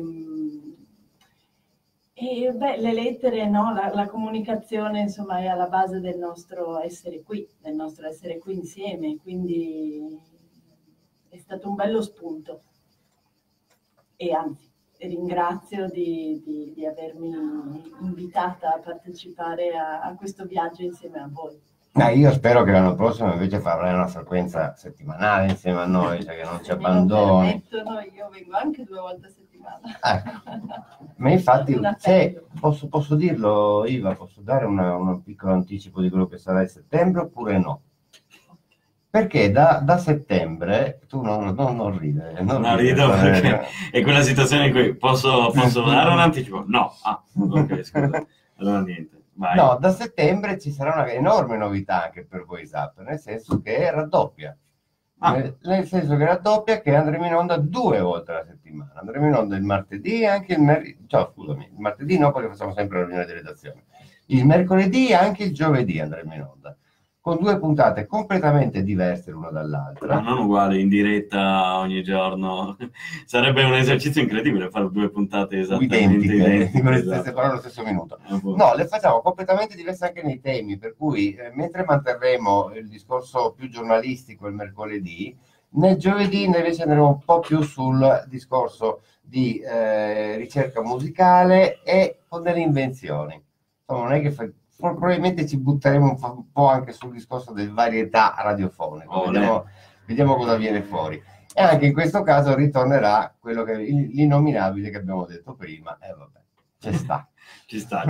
beh, le lettere, no? La comunicazione insomma è alla base del nostro essere qui insieme, quindi è stato un bello spunto. E anzi, ringrazio di avermi invitata a partecipare a questo viaggio insieme a voi. Io spero che l'anno prossimo invece farai una frequenza settimanale insieme a noi, cioè che non ci Se me lo abbandoni. permettono, io vengo anche 2 volte a settimana. Ecco. Ma infatti, posso dirlo, Iva, posso dare un piccolo anticipo di quello che sarà il settembre oppure no? Perché da settembre tu non ridere. Non rido perché è quella situazione in cui posso dare un anticipo? No. Ok, scusa. Allora niente. Vai. No, da settembre ci sarà una enorme novità anche per voi SAP, nel senso che raddoppia. Nel senso che raddoppia, che andremo in onda 2 volte alla settimana. Andremo in onda il martedì e anche il il martedì no, perché facciamo sempre la riunione di redazione. Il mercoledì e anche il giovedì andremo in onda, con 2 puntate completamente diverse l'una dall'altra. Ma non uguali, in diretta ogni giorno. Sarebbe un esercizio incredibile fare 2 puntate esattamente identiche, con le stesse parole allo stesso minuto. No, le facciamo completamente diverse anche nei temi, per cui mentre manterremo il discorso più giornalistico il mercoledì, nel giovedì invece andremo un po' più sul discorso di ricerca musicale e con delle invenzioni. Insomma, non è che probabilmente ci butteremo un po' anche sul discorso del varietà radiofonico, vediamo cosa viene fuori. E anche in questo caso ritornerà quello che l'innominabile che abbiamo detto prima, e vabbè, ci sta.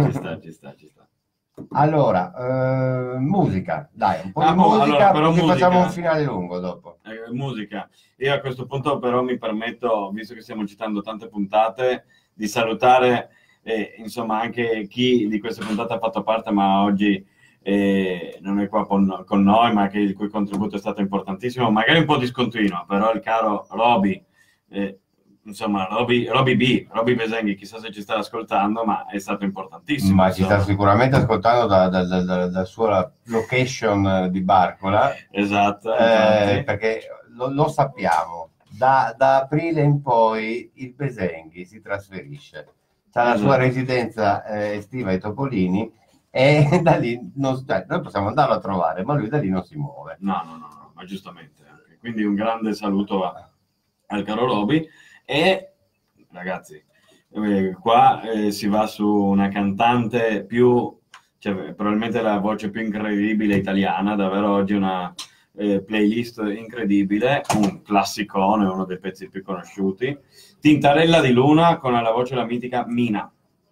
Allora, musica, dai, un po' di musica, allora, perché facciamo un finale lungo dopo. Musica. Io a questo punto però mi permetto, visto che stiamo citando tante puntate, di salutare insomma anche chi di queste puntate ha fatto parte ma oggi non è qua con noi, ma che il cui contributo è stato importantissimo, magari un po' discontinuo, però il caro Roby, insomma Roby Besenghi, chissà se ci sta ascoltando, ma è stato importantissimo. Ma ci sta sicuramente ascoltando dalla sua location di Barcola. Esatto, perché lo sappiamo, da aprile in poi il Besenghi si trasferisce. C'ha la sua residenza estiva ai Topolini e da lì noi possiamo andarlo a trovare, ma lui da lì non si muove. No, ma giustamente anche. Quindi un grande saluto al caro Roby. E ragazzi, qua si va su una cantante probabilmente la voce più incredibile italiana, davvero oggi una playlist incredibile, un classicone, uno dei pezzi più conosciuti. Tintarella di Luna con alla voce la mitica Mina.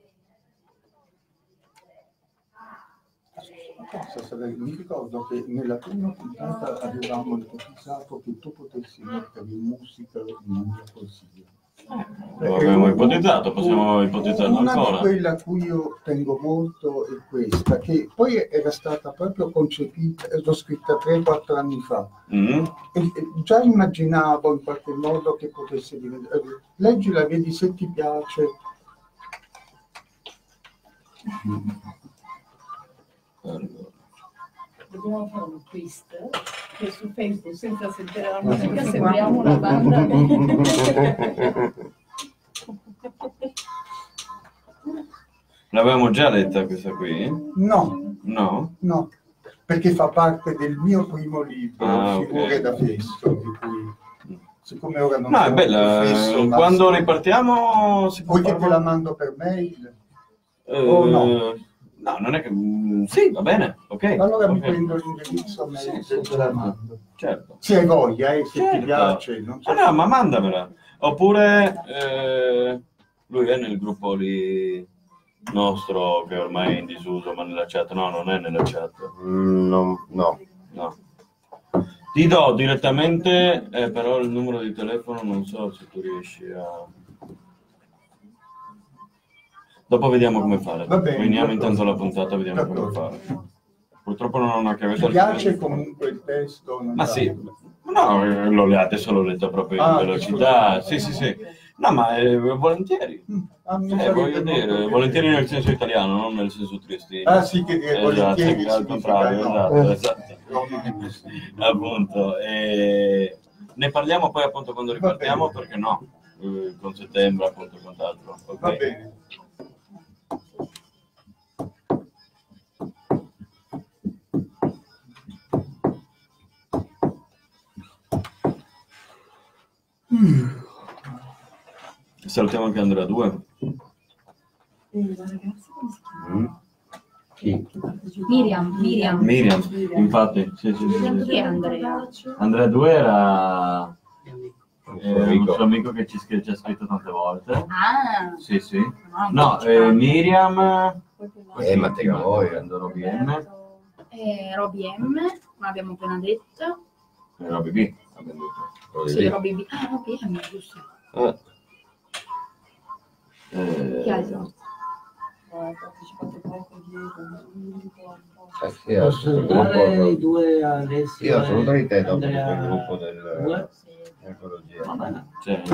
Mi ricordo che nella prima puntata avevamo ipotizzato che tu potessi mettere in musica in mia poesia. Lo abbiamo ipotizzato, possiamo ipotizzarlo ancora. Una di quelle a cui io tengo molto è questa, che poi era stata proprio concepita, l'ho scritta 3-4 anni fa. E già immaginavo in qualche modo che potesse diventare. Leggila, vedi se ti piace. Dobbiamo fare un twist che su Facebook, senza sentire la musica, sembriamo una banda. L'avevamo già detta questa qui? No, perché fa parte del mio primo libro, Figure da Fesso, di cui, siccome ora non è bella. Fesso, quando ripartiamo vuoi che te la mando per mail? No? No, non è che... Sì, va bene, ok. Allora mi prendo l'indirizzo mail e te la mando. Certo. Se hai voglia, se ti piace. Non so no, ma mandamela. Oppure lui è nel gruppo lì nostro, che ormai è in disuso, ma nella chat. No, non è nella chat. No. Ti do direttamente, però il numero di telefono non so se tu riesci a... Dopo vediamo come fare. Va bene, Finiamo d'accordo. intanto la puntata, vediamo come D'accordo. fare. Purtroppo non ho una Ti chiavetta. piace comunque il testo? Non Ma tanto? sì, no, adesso l'ho letto proprio in velocità. Sì. No, ma volentieri. Mi sarebbe Voglio molto dire, piacere. volentieri nel senso italiano, non nel senso triestino. Ah sì, che volentieri Esatto, al contrario, significa esatto. no. Appunto. E ne parliamo poi appunto quando ripartiamo, bene. perché no, con settembre appunto quant'altro. Ok? Va bene. Salutiamo anche Andrea 2. E la ragazza come si chiama? Chi? Che partecipa? Miriam. Infatti, sì. Chi è Andrea? Andrea 2 era un amico. suo amico che ci ha scritto tante volte. Ah, Sì. no, No, Miriam, Matteo Gavoia. Roby M, Roby M, come abbiamo appena detto. Roby B, abbiamo detto. Sì, Roby B. Ah, Roby M, giusto. Chi altro? Ha partecipato poco Diego, non mi ricordo. Sì, ho Posso sul salutare gruppo- i due Alessio Io saluto di te dopo Andrea del gruppo due. dell'ecologia. Va bene. Cioè,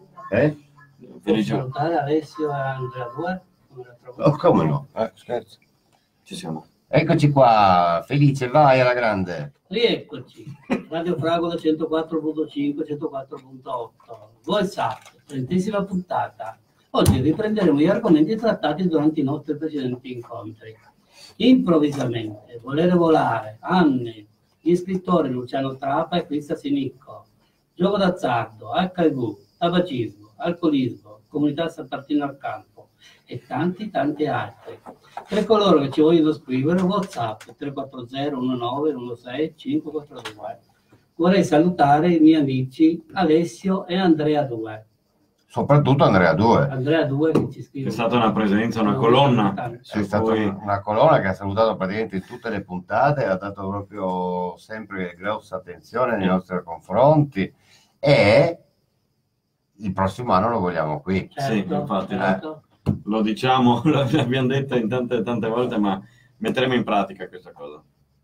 Posso felice. salutare Alessio e Andrea 2? Oh, come no? Scherzo. Ci siamo. Eccoci qua, Felice, vai alla grande. Rieccoci, Radio Fragola 104.5, 104.8, WhatsApp, 30ª puntata. Oggi riprenderemo gli argomenti trattati durante i nostri precedenti incontri. Improvvisamente, Volere volare, Anne, gli scrittori Luciano Trapa e Crista Sinicco, gioco d'azzardo, HIV, tabacismo, alcolismo, comunità San Martino al Campo e tanti altri. Per coloro che ci vogliono scrivere, WhatsApp 340 19 16 542. Vorrei salutare i miei amici Alessio e Andrea 2. Soprattutto Andrea 2. Andrea 2 che ci scrive. È stata una presenza, una colonna. Sei stata una colonna che ha salutato praticamente in tutte le puntate, ha dato proprio sempre grossa attenzione nei nostri confronti e il prossimo anno lo vogliamo qui. Certo, Sì, infatti. certo. Lo diciamo, l'abbiamo detto in tante volte, ma metteremo in pratica questa cosa.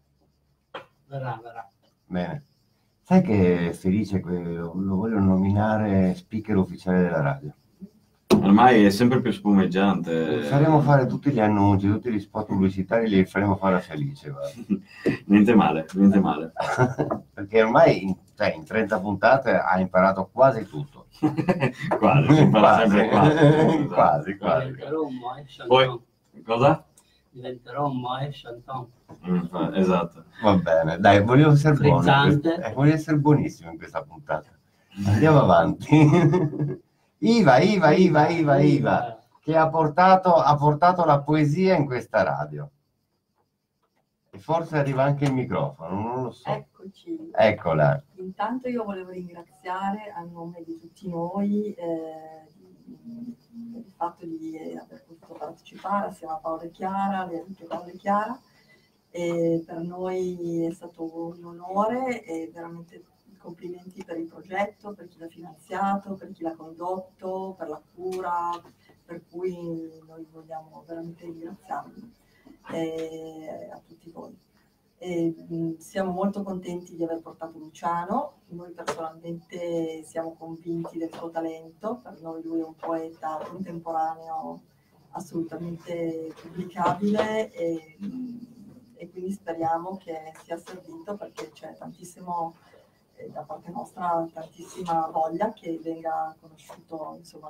Verrà. Bene. Sai che è felice che lo voglio nominare speaker ufficiale della radio. Ormai è sempre più spumeggiante. Faremo fare tutti gli annunci, tutti gli spot pubblicitari, li faremo fare a Felice. Guarda. Niente male. Perché ormai in 30 puntate ha imparato quasi tutto. Quasi, si impara sempre Quasi. Diventerò un Moe Chanton. Poi, cosa? Diventerò un Moe Chanton. Esatto. Va bene, dai, voglio essere buono. Frizzante. Voglio essere buonissimo in questa puntata. Andiamo avanti. Iva, che ha portato la poesia in questa radio. E forse arriva anche il microfono, non lo so. Eccoci. Eccola. Intanto io volevo ringraziare a nome di tutti noi per il fatto di aver potuto partecipare assieme a Paolo e Chiara, le amiche Paolo e Chiara. E per noi è stato un onore e veramente complimenti per il progetto, per chi l'ha finanziato, per chi l'ha condotto, per la cura, per cui noi vogliamo veramente ringraziarvi a tutti voi. Siamo molto contenti di aver portato Luciano, noi personalmente siamo convinti del suo talento, per noi lui è un poeta contemporaneo assolutamente pubblicabile e quindi speriamo che sia servito perché c'è tantissimo, da parte nostra, tantissima voglia che venga conosciuto insomma,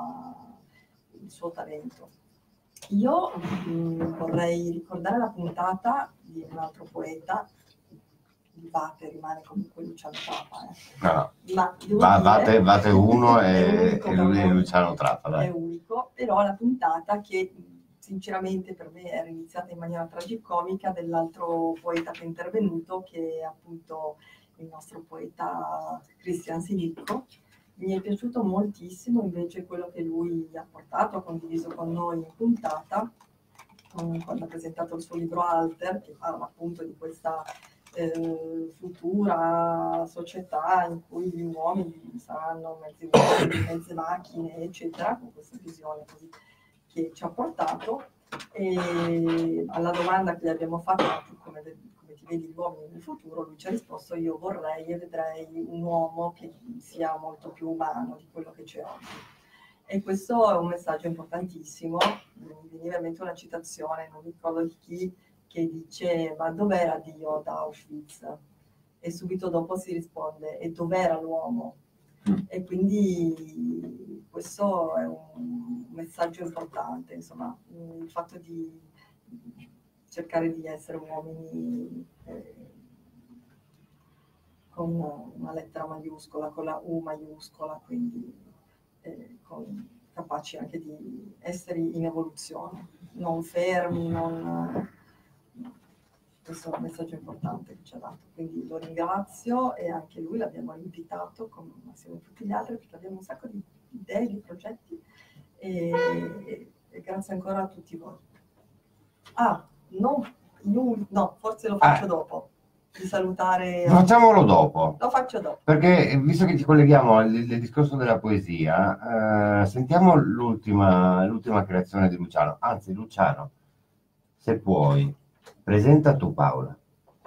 il suo talento. Io vorrei ricordare la puntata di un altro poeta, il Vate rimane comunque Luciano Trapa. No. Vate uno e lui è Luciano Trapa. Dai. È unico, però la puntata che sinceramente per me era iniziata in maniera tragicomica dell'altro poeta che è intervenuto, che è appunto il nostro poeta Cristian Sinicco. Mi è piaciuto moltissimo invece quello che lui ha portato, ha condiviso con noi in puntata, quando ha presentato il suo libro Alter, che parla appunto di questa futura società in cui gli uomini saranno mezzi uomini, mezze macchine, eccetera, con questa visione così che ci ha portato. E alla domanda che gli abbiamo fatto, come ti vedi gli uomini nel futuro, lui ci ha risposto: io vorrei e vedrei un uomo che sia molto più umano di quello che c'è oggi. E questo è un messaggio importantissimo. Mi veniva in mente una citazione, non ricordo di chi, che dice: ma dov'era Dio ad Auschwitz? E subito dopo si risponde: e dov'era l'uomo? E quindi questo è un messaggio importante, insomma, il fatto di cercare di essere uomini con una lettera maiuscola, con la U maiuscola, quindi capaci anche di essere in evoluzione, non fermi, questo è un messaggio importante che ci ha dato, quindi lo ringrazio, e anche lui l'abbiamo invitato come assieme a tutti gli altri, perché abbiamo un sacco di idee, di progetti, e grazie ancora a tutti voi. No, forse lo faccio dopo, di salutare. Facciamolo dopo. Lo faccio dopo. Perché visto che ci colleghiamo al discorso della poesia, sentiamo l'ultima creazione di Luciano. Anzi, Luciano, se puoi, presenta tu Paola.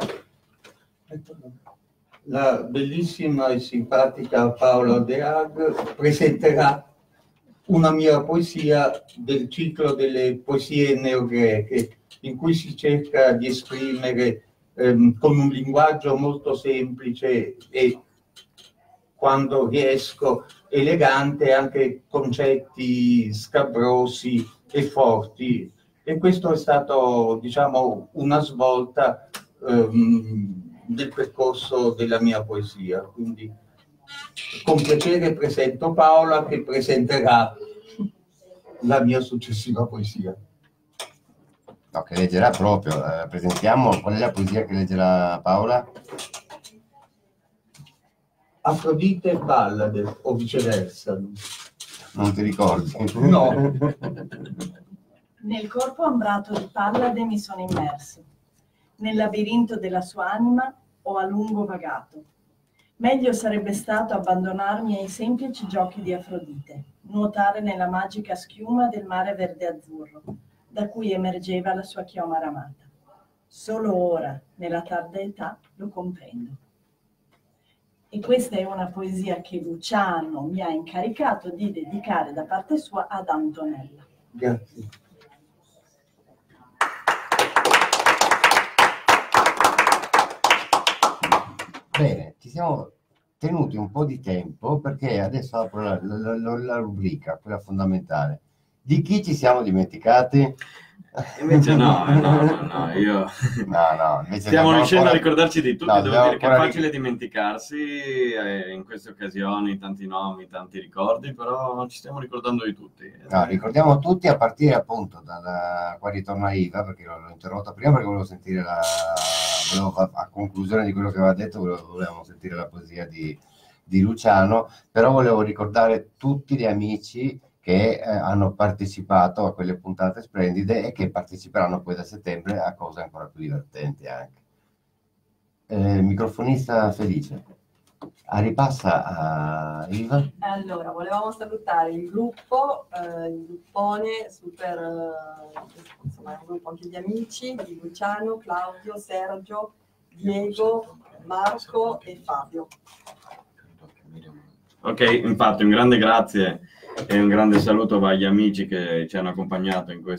La bellissima e simpatica Paola De Haag presenterà una mia poesia del ciclo delle poesie neogreche, in cui si cerca di esprimere con un linguaggio molto semplice e, quando riesco, elegante, anche concetti scabrosi e forti. E questo è stato, diciamo, una svolta del percorso della mia poesia. Quindi con piacere presento Paola, che presenterà la mia successiva poesia. No, che leggerà proprio. Presentiamo qual è la poesia che leggerà Paola? Afrodite Ballade, o viceversa. Non ti ricordi? No. Nel corpo ambrato di Pallade mi sono immerso. Nel labirinto della sua anima ho a lungo vagato. Meglio sarebbe stato abbandonarmi ai semplici giochi di Afrodite, nuotare nella magica schiuma del mare verde-azzurro, da cui emergeva la sua chioma ramata. Solo ora, nella tarda età, lo comprendo. E questa è una poesia che Luciano mi ha incaricato di dedicare da parte sua ad Antonella. Grazie. Bene, ci siamo tenuti un po' di tempo perché adesso apro la rubrica, quella fondamentale. Di chi ci siamo dimenticati? Invece no, io... No, invece stiamo riuscendo ancora... a ricordarci di tutti, No, devo dire che è ancora facile dimenticarsi in queste occasioni, tanti nomi, tanti ricordi, però ci stiamo ricordando di tutti. No, ricordiamo tutti a partire appunto qua ritorna Iva, perché l'ho interrotta prima perché volevo sentire a conclusione di quello che aveva detto, volevamo sentire la poesia di Luciano, però volevo ricordare tutti gli amici che hanno partecipato a quelle puntate splendide e che parteciperanno poi da settembre a cose ancora più divertenti anche. Microfonista Felice, ripassa a Iva. Allora, volevamo salutare il gruppo, il gruppone super, insomma, è un gruppo anche di amici di Luciano, Claudio, Sergio, Diego, Marco e Fabio. Ok, infatti un grande grazie e un grande saluto agli amici che ci hanno accompagnato in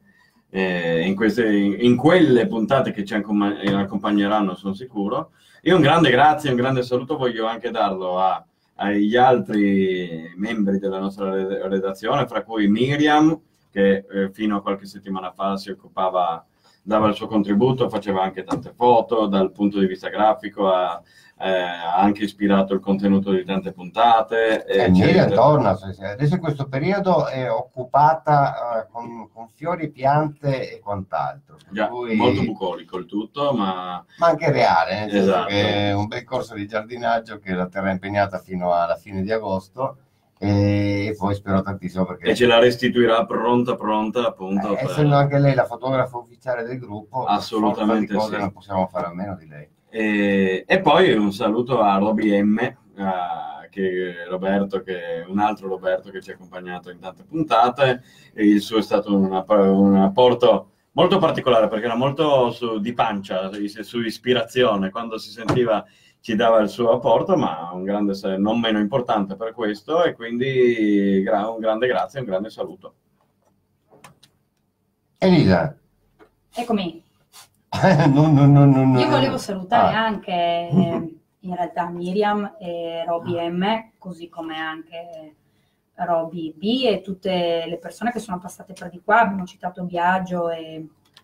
quelle puntate che ci accompagneranno, sono sicuro. E un grande grazie e un grande saluto voglio anche darlo agli altri membri della nostra redazione, fra cui Miriam, che fino a qualche settimana fa dava il suo contributo, faceva anche tante foto dal punto di vista grafico, ha anche ispirato il contenuto di tante puntate. Miriam torna, adesso in questo periodo è occupata con fiori, piante e quant'altro. Già, cui... molto bucolico il tutto, ma anche reale, nel senso esatto. che è un bel corso di giardinaggio che la terrà impegnata fino alla fine di agosto. E poi spero tantissimo perché... E ce la restituirà pronta appunto. Essendo anche lei la fotografa ufficiale del gruppo, assolutamente cose sì. non possiamo fare a meno di lei. E poi un saluto a Roby M, Roberto, che è un altro Roberto che ci ha accompagnato in tante puntate, e il suo è stato un apporto molto particolare, perché era molto di pancia, su ispirazione, quando si sentiva ci dava il suo apporto, ma un grande, non meno importante per questo, e quindi un grande grazie, un grande saluto. Elisa. Eccomi. No. Io volevo salutare anche in realtà Miriam e Roby M, così come anche Roby B e tutte le persone che sono passate per di qua. Abbiamo citato Biagio e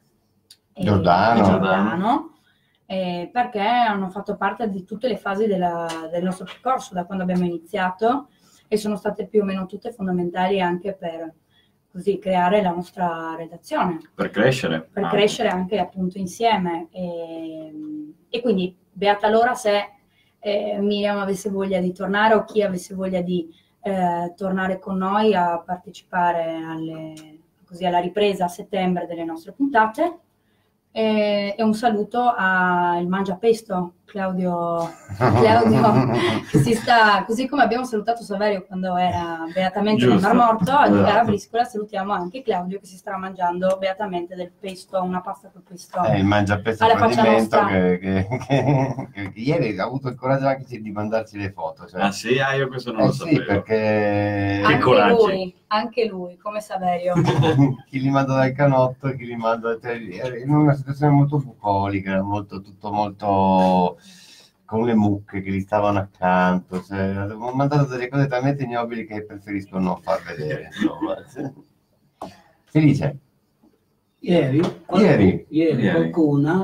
Giordano, perché hanno fatto parte di tutte le fasi del nostro percorso da quando abbiamo iniziato, e sono state più o meno tutte fondamentali anche per così creare la nostra redazione. Per crescere. Per crescere anche appunto insieme. E quindi beata loro se Miriam avesse voglia di tornare, o chi avesse voglia di tornare con noi a partecipare alla ripresa a settembre delle nostre puntate. E un saluto al Mangiapesto, Claudio che si sta, così come abbiamo salutato Saverio quando era beatamente nel Mar Morto, a Cara Briscola salutiamo anche Claudio che si starà mangiando beatamente del pesto, una pasta col pesto. Il Mangiapesto alla faccia nostra. Che ieri ha avuto il coraggio anche di mandarci le foto. Cioè. Ah sì? Io questo non lo sapevo. Sì, perché... Anche lui, come Saverio. Chi li manda dal canotto e chi li manda... in una situazione molto bucolica, tutto molto... con le mucche che gli stavano accanto, cioè, ho mandato delle cose talmente ignobili che preferisco non far vedere, insomma. Felice? Ieri qualcuna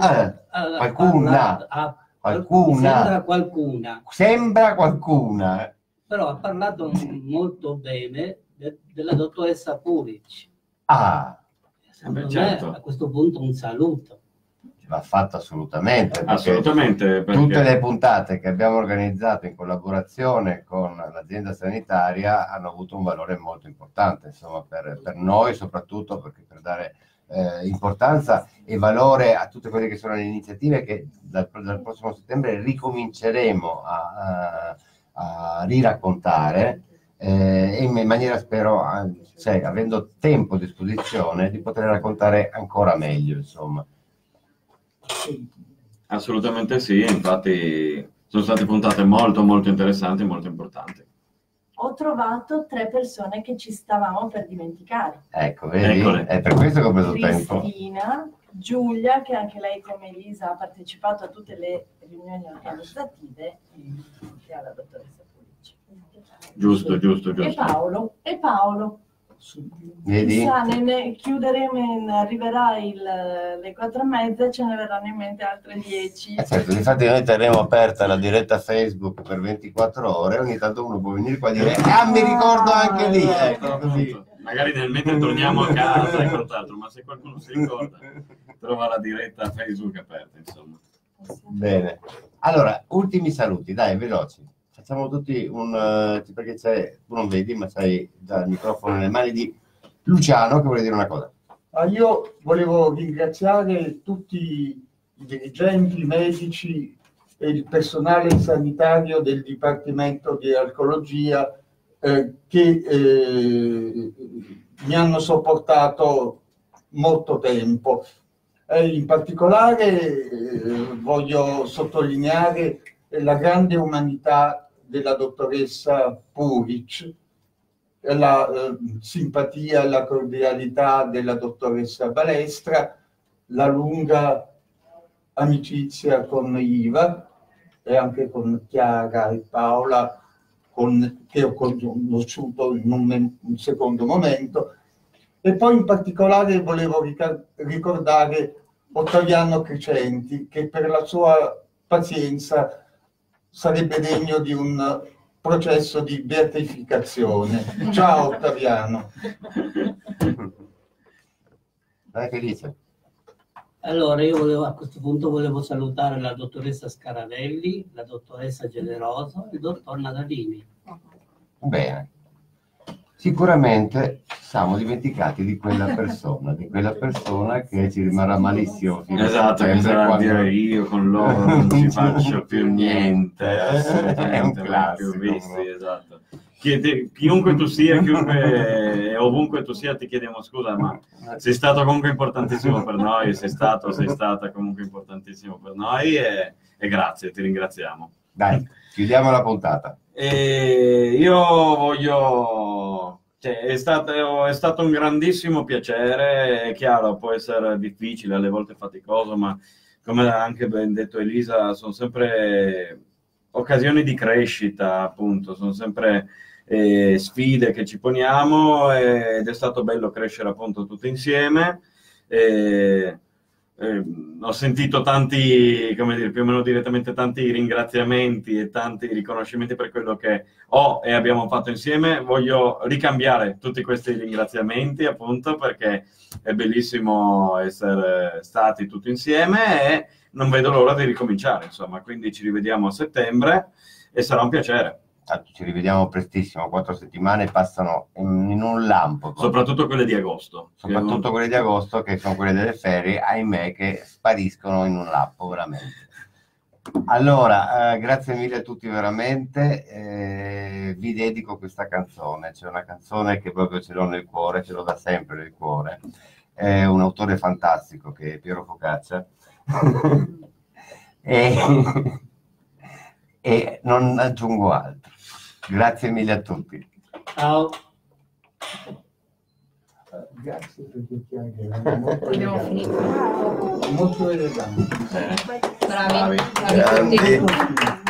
sembra qualcuna, però ha parlato molto bene della dottoressa Puric. Secondo me, a questo punto un saluto va fatto assolutamente, perché tutte le puntate che abbiamo organizzato in collaborazione con l'azienda sanitaria hanno avuto un valore molto importante, insomma, per noi, soprattutto perché per dare importanza e valore a tutte quelle che sono le iniziative che dal prossimo settembre ricominceremo a riraccontare, e in maniera, spero, avendo tempo a disposizione, di poter raccontare ancora meglio, insomma. Assolutamente sì, infatti sono state puntate molto molto interessanti e molto importanti. Ho trovato 3 persone che ci stavamo per dimenticare. Ecco, vedi? Eccole. È per questo che ho preso tempo. Cristina, Giulia, che anche lei come Elisa ha partecipato a tutte le riunioni organizzative, e alla dottoressa Pulici. Giusto. E Paolo. Vedi? Chissà, chiuderemo, arriverà le 4:30, ce ne verranno in mente altre 10. Certo, infatti noi terremo aperta la diretta Facebook per 24 ore, ogni tanto uno può venire qua a dire mi ricordo anche lì, ecco, così. Magari nel mentre torniamo a casa e quant'altro, ma se qualcuno si ricorda trova la diretta Facebook aperta, insomma. Bene, allora, ultimi saluti, dai, veloci. Facciamo tutti perché tu non vedi, ma c'hai già il microfono nelle mani di Luciano che vuole dire una cosa. Io volevo ringraziare tutti i dirigenti, i medici e il personale sanitario del Dipartimento di Alcologia che mi hanno sopportato molto tempo. In particolare voglio sottolineare la grande umanità della dottoressa Puric, la simpatia e la cordialità della dottoressa Balestra, la lunga amicizia con Iva e anche con Chiara e Paola, che ho conosciuto in un secondo momento. E poi in particolare volevo ricordare Ottaviano Crescenti, che per la sua pazienza sarebbe degno di un processo di beatificazione. Ciao Ottaviano. Dai, Felice. Allora, io a questo punto volevo salutare la dottoressa Scaravelli, la dottoressa Generoso e il dottor Nadalini. Bene. sicuramente siamo dimenticati di quella persona che ci rimarrà malissimo. Esatto, che sarà a dire io con loro non ci faccio più niente, È un assolutamente, classico, più visti, no? esatto. Chiunque tu sia, chiunque ovunque tu sia, ti chiediamo scusa, ma sei stato comunque importantissimo per noi, sei stata comunque importantissimo per noi e grazie, ti ringraziamo. Dai, chiudiamo la puntata. E io voglio... Cioè, è stato un grandissimo piacere, è chiaro, può essere difficile, alle volte faticoso, ma come ha anche ben detto Elisa, sono sempre occasioni di crescita, appunto, sono sempre sfide che ci poniamo ed è stato bello crescere appunto tutti insieme. Ho sentito tanti, come dire, più o meno direttamente tanti ringraziamenti e tanti riconoscimenti per quello che ho e abbiamo fatto insieme. Voglio ricambiare tutti questi ringraziamenti appunto perché è bellissimo essere stati tutti insieme e non vedo l'ora di ricominciare, insomma, quindi ci rivediamo a settembre e sarà un piacere. Ci rivediamo prestissimo, 4 settimane passano in un lampo. Soprattutto quelle di agosto. Soprattutto quelle di agosto, che sono quelle delle ferie, ahimè, che spariscono in un lampo, veramente. Allora, grazie mille a tutti veramente, vi dedico questa canzone, c'è una canzone che proprio ce l'ho nel cuore, ce l'ho da sempre nel cuore, è un autore fantastico che è Piero Focaccia, e non aggiungo altro. Grazie mille a tutti. Ciao. Grazie per tutti anche. Abbiamo finito. Molto elegante. Bravi. Grandi. Tutti.